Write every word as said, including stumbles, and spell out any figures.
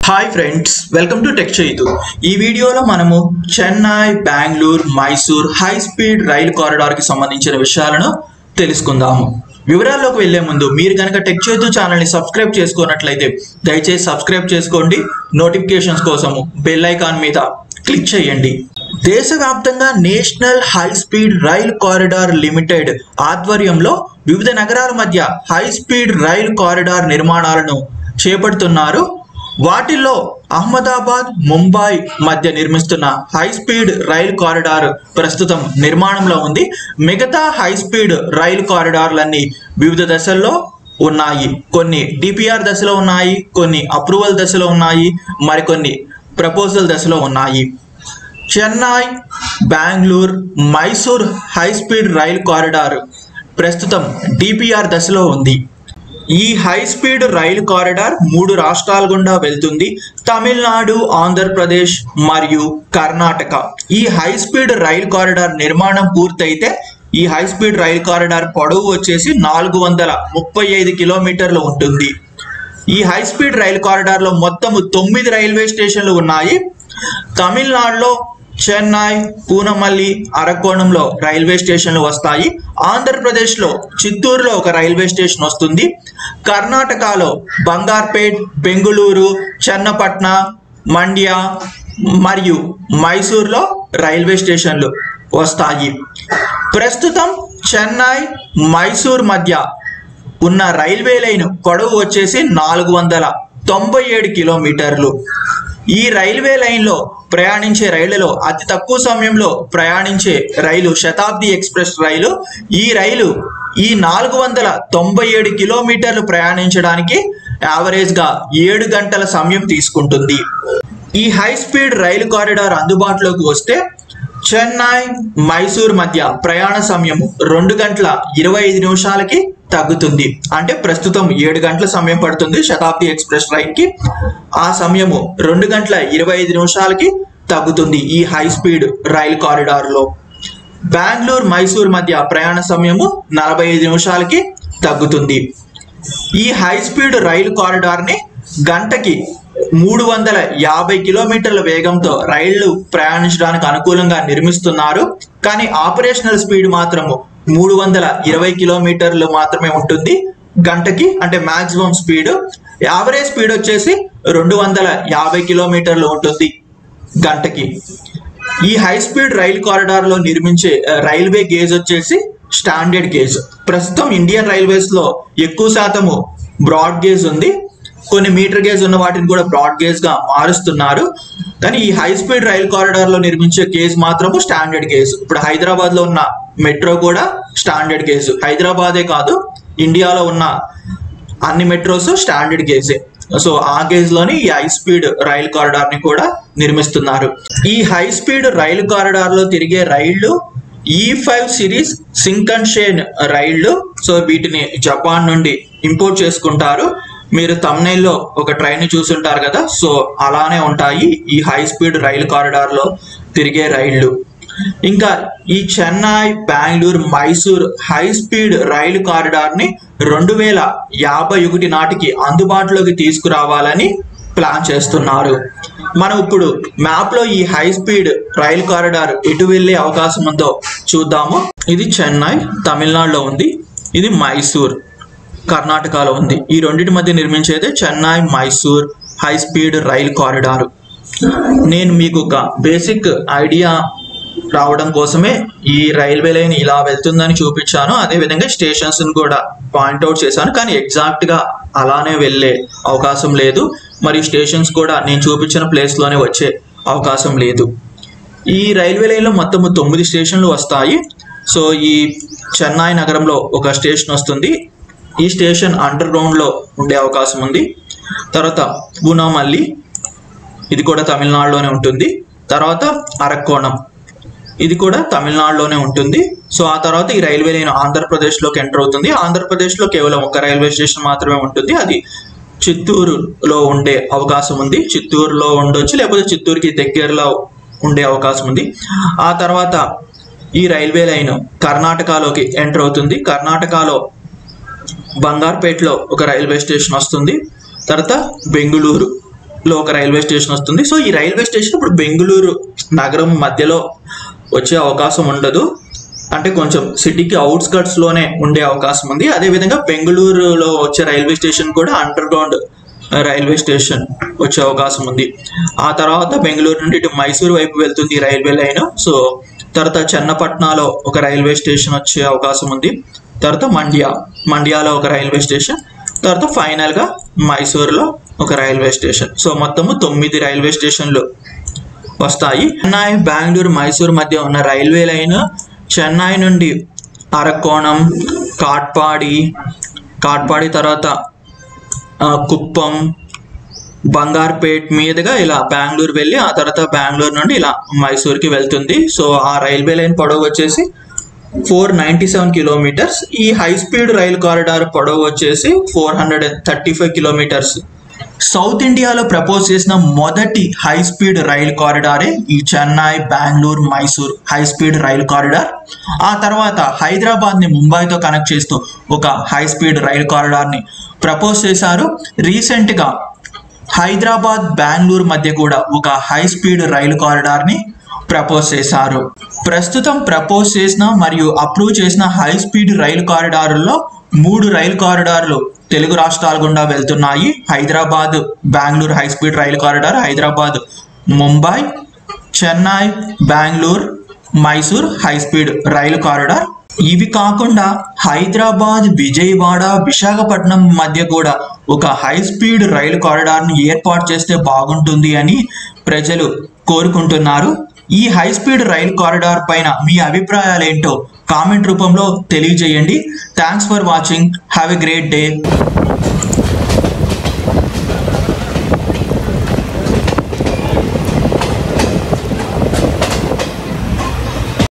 Hi friends, welcome to tech Chaitu. ఈ వీడియోలో మనము Chennai, Bengaluru, Mysore high speed rail కారిడార్కి సంబంధించిన విషయాలను తెలుసుకుందాము. వివరాల్లోకి వెళ్లే ముందు మీరు కనుక టెక్ చైతు ఛానల్ని సబ్స్క్రైబ్ చేసుకున్నట్లయితే దయచేసి సబ్స్క్రైబ్ చేసుకోండి. నోటిఫికేషన్స్ కోసము బెల్ ఐకాన్ మీద క్లిక్ చేయండి. దేశవ్యాప్తంగా national high speed rail corridor limited ఆధ్వర్యంలో వివిధ నగరాల మధ్య హై స్పీడ్ రైల్ కారిడార్ నిర్మాణాలను చేపడుతున్నారు. వాటిల్లో అహ్మదాబాద్, ముంబై మధ్య నిర్మిస్తున్న హై స్పీడ్ రైల్ కారిడార్ ప్రస్తుతం నిర్మాణంలో ఉంది. మిగతా హై స్పీడ్ రైల్ కారిడార్లన్నీ వివిధ దశల్లో ఉన్నాయి. కొన్ని డిపిఆర్ దశలో ఉన్నాయి, కొన్ని అప్రూవల్ దశలో ఉన్నాయి, మరికొన్ని ప్రపోజల్ దశలో ఉన్నాయి. Chennai, Bengaluru, Mysore high speed rail corridor ప్రస్తుతం డిపిఆర్ దశలో ఉంది. ఈ హై స్పీడ్ రైలు కారిడార్ మూడు రాష్ట్రాల గుండా వెళ్తుంది: తమిళనాడు, ఆంధ్రప్రదేశ్ మరియు కర్ణాటక. ఈ హై స్పీడ్ రైలు కారిడార్ నిర్మాణం పూర్తయితే ఈ హై స్పీడ్ రైలు కారిడార్ పొడవు వచ్చేసి నాలుగు వందల ముప్పై ఐదు కిలోమీటర్లు ఉంటుంది. ఈ హై స్పీడ్ రైలు కారిడార్ లో మొత్తము తొమ్మిది రైల్వే స్టేషన్లు ఉన్నాయి. తమిళనాడులో చెన్నై, పూనమల్లి, అరకోణంలో రైల్వే స్టేషన్లు వస్తాయి. ఆంధ్రప్రదేశ్లో చిత్తూరులో ఒక రైల్వే స్టేషన్ వస్తుంది. కర్ణాటకలో బంగార్పేట్, బెంగుళూరు, చెన్నపట్న, మండ్య మరియు మైసూర్లో రైల్వే స్టేషన్లు వస్తాయి. ప్రస్తుతం చెన్నై, మైసూర్ మధ్య ఉన్న రైల్వే లైన్ పొడవు వచ్చేసి నాలుగు వందల తొంభై ఏడు కిలోమీటర్లు. ఈ రైల్వే లైన్లో ప్రయాణించే రైళ్లలో అతి తక్కువ సమయంలో ప్రయాణించే రైలు శతాబ్ది ఎక్స్ప్రెస్ రైలు. ఈ రైలు ఈ నాలుగు వందల తొంభై ఏడు కిలోమీటర్లు ప్రయాణించడానికి యావరేజ్గా ఏడు గంటల సమయం తీసుకుంటుంది. ఈ హై స్పీడ్ రైలు కారిడార్ అందుబాటులోకి వస్తే చెన్నై, మైసూర్ మధ్య ప్రయాణ సమయం రెండు గంటల ఇరవై ఐదు నిమిషాలకి తగ్గుతుంది. అంటే ప్రస్తుతం ఏడు గంటల సమయం పడుతుంది శతాబ్ది ఎక్స్ప్రెస్ రైల్ కి. ఆ సమయము రెండు గంటల ఇరవై ఐదు నిమిషాలకి తగ్గుతుంది ఈ హై స్పీడ్ రైల్ కారిడార్ లో. బెంగళూరు, మైసూర్ మధ్య ప్రయాణ సమయము నలభై ఐదు నిమిషాలకి తగ్గుతుంది. ఈ హై స్పీడ్ రైలు కారిడార్ ని గంటకి మూడు వందల యాభై కిలోమీటర్ల వేగంతో రైళ్లు ప్రయాణించడానికి అనుకూలంగా నిర్మిస్తున్నారు. కానీ ఆపరేషనల్ స్పీడ్ మాత్రము మూడు వందల ఇరవై కిలోమీటర్లు మాత్రమే ఉంటుంది గంటకి. అంటే మాక్సిమం స్పీడ్. యావరేజ్ స్పీడ్ వచ్చేసి రెండు వందల యాభై కిలోమీటర్లు ఉంటుంది గంటకి. ఈ హై స్పీడ్ రైల్ కారిడార్ లో నిర్మించే రైల్వే గేజ్ వచ్చేసి స్టాండర్డ్ గేజ్. ప్రస్తుతం ఇండియన్ రైల్వేస్ లో ఎక్కువ శాతము బ్రాడ్ గేజ్ ఉంది. కొన్ని మీటర్ గేజ్ ఉన్న వాటిని కూడా బ్రాడ్ గేజ్ గా మారుస్తున్నారు. కానీ ఈ హై స్పీడ్ రైల్ కారిడార్ లో నిర్మించే గేజ్ మాత్రము స్టాండర్డ్ గేజ్. ఇప్పుడు హైదరాబాద్ లో ఉన్న మెట్రో కూడా స్టాండర్డ్ గేజ్. హైదరాబాదే కాదు, ఇండియాలో ఉన్న అన్ని మెట్రోస్ స్టాండర్డ్ గేజే. సో ఆ గేజ్ లోని ఈ హై స్పీడ్ రైల్ కారిడార్ ని కూడా నిర్మిస్తున్నారు. ఈ హై స్పీడ్ రైలు కారిడార్ లో తిరిగే రైళ్లు ఈ ఫైవ్ సిరీస్ షింకన్సేన్ రైళ్లు. సో వీటిని జపాన్ నుండి ఇంపోర్ట్ చేసుకుంటారు. మీరు తమ్నైల్లో ఒక ట్రైన్ చూసుంటారు కదా, సో అలానే ఉంటాయి ఈ హై స్పీడ్ రైలు కారిడార్ లో తిరిగే రైళ్లు. ఇంకా ఈ Chennai, Bengaluru, Mysore high speed rail corridor ని రెండు వేల యాభై ఒకటి నాటికి అందుబాటులోకి తీసుకురావాలని ప్లాన్ చేస్తున్నారు. మనం ఇప్పుడు మ్యాప్ లో ఈ హై స్పీడ్ రైలు కారిడార్ ఎటు వెళ్లే అవకాశం ఉందో చూద్దాము. ఇది చెన్నై, తమిళనాడులో ఉంది. ఇది మైసూర్, కర్ణాటకలో ఉంది. ఈ రెండింటి మధ్య నిర్మించేదే Chennai, Mysore high speed rail corridor. నేను మీకు ఒక బేసిక్ ఐడియా రావడం కోసమే ఈ రైల్వే లైన్ ఇలా వెళ్తుందని చూపించాను. అదేవిధంగా స్టేషన్స్ కూడా పాయింట్అవుట్ చేశాను. కానీ ఎగ్జాక్ట్ గా అలానే వెళ్ళే అవకాశం లేదు. మరియు స్టేషన్స్ కూడా నేను చూపించిన ప్లేస్ లోనే వచ్చే అవకాశం లేదు. ఈ రైల్వే లైన్ లో మొత్తం తొమ్మిది స్టేషన్లు వస్తాయి. సో ఈ చెన్నై నగరంలో ఒక స్టేషన్ వస్తుంది. ఈ స్టేషన్ అండర్ గ్రౌండ్ లో ఉండే అవకాశం ఉంది. తర్వాత పూనమల్లి, ఇది కూడా తమిళనాడులోనే ఉంటుంది. తర్వాత అరకోణం, ఇది కూడా తమిళనాడులోనే ఉంటుంది. సో ఆ తర్వాత ఈ రైల్వే లైన్ ఆంధ్రప్రదేశ్లోకి ఎంటర్ అవుతుంది. ఆంధ్రప్రదేశ్లో కేవలం ఒక రైల్వే స్టేషన్ మాత్రమే ఉంటుంది. అది చిత్తూరులో ఉండే అవకాశం ఉంది. చిత్తూరులో ఉండొచ్చు, లేకపోతే చిత్తూరుకి దగ్గరలో ఉండే అవకాశం ఉంది. ఆ తర్వాత ఈ రైల్వే లైన్ కర్ణాటకలోకి ఎంటర్ అవుతుంది. కర్ణాటకలో బంగార్పేట్లో ఒక రైల్వే స్టేషన్ వస్తుంది. తర్వాత బెంగుళూరు, లో ఒక రైల్వే స్టేషన్ వస్తుంది. సో ఈ రైల్వే స్టేషన్ ఇప్పుడు బెంగళూరు నగరం మధ్యలో వచ్చే అవకాశం ఉండదు, అంటే కొంచెం సిటీకి అవుట్స్కట్స్ లోనే ఉండే అవకాశం ఉంది. అదేవిధంగా బెంగళూరులో వచ్చే రైల్వే స్టేషన్ కూడా అండర్ గ్రౌండ్ రైల్వే స్టేషన్ వచ్చే అవకాశం ఉంది. ఆ తర్వాత బెంగళూరు నుండి ఇటు మైసూరు వైపు వెళ్తుంది ఈ రైల్వే లైన్. సో తర్వాత చెన్నపట్నాలో ఒక రైల్వే స్టేషన్ వచ్చే అవకాశం ఉంది. తర్వాత మండ్యా మండ్యాలో ఒక రైల్వే స్టేషన్, తర్వాత ఫైనల్గా మైసూరులో ఒక రైల్వే స్టేషన్. సో మొత్తము తొమ్మిది రైల్వే స్టేషన్లు వస్తాయి. చెన్నై, బెంగళూరు, మైసూరు మధ్య ఉన్న రైల్వే లైన్ చెన్నై నుండి అరకోణం, కాట్పాడి కాట్పాడి తర్వాత కుప్పం, బంగార్పేట్ మీదుగా ఇలా బెంగళూరు వెళ్ళి ఆ తర్వాత బెంగళూరు నుండి ఇలా మైసూర్కి వెళ్తుంది. సో ఆ రైల్వే లైన్ పొడవు వచ్చేసి ఫోర్ నైంటీ సెవెన్ కిలోమీటర్స్. ఈ హై స్పీడ్ రైలు కారిడార్ పొడవు వచ్చేసి four hundred and thirty five kilometres. South ఇండియాలో ప్రపోజ్ చేసిన మొదటి హై స్పీడ్ రైలు కారిడారే ఈ Chennai, Bengaluru, Mysore high speed rail corridor. ఆ తర్వాత హైదరాబాద్ ని ముంబైతో కనెక్ట్ చేస్తూ ఒక హై స్పీడ్ రైలు కారిడార్ ని ప్రపోజ్ చేశారు. రీసెంట్ గా హైదరాబాద్, బెంగళూరు మధ్య కూడా ఒక హై స్పీడ్ రైలు కారిడార్ ని ప్రపోజ్ చేశారు. ప్రస్తుతం ప్రపోజ్ చేసిన మరియు అప్రూవ్ చేసిన హై స్పీడ్ రైలు కారిడార్లో మూడు రైలు కారిడార్లు తెలుగు రాష్ట్రాల గుండా వెళ్తున్నాయి. Hyderabad, Bengaluru high speed rail corridor, Hyderabad, Mumbai, Chennai, Bengaluru, Mysore high speed rail corridor. ఇవి కాకుండా హైదరాబాద్, విజయవాడ, విశాఖపట్నం మధ్య కూడా ఒక హై స్పీడ్ రైలు కారిడార్ని ఏర్పాటు చేస్తే బాగుంటుంది అని ప్రజలు కోరుకుంటున్నారు. ఈ హై స్పీడ్ రైలు కారిడార్ పైన మీ అభిప్రాయాలు ఏంటో కామెంట్ రూపంలో తెలియజేయండి. Thanks for watching. Have a great day.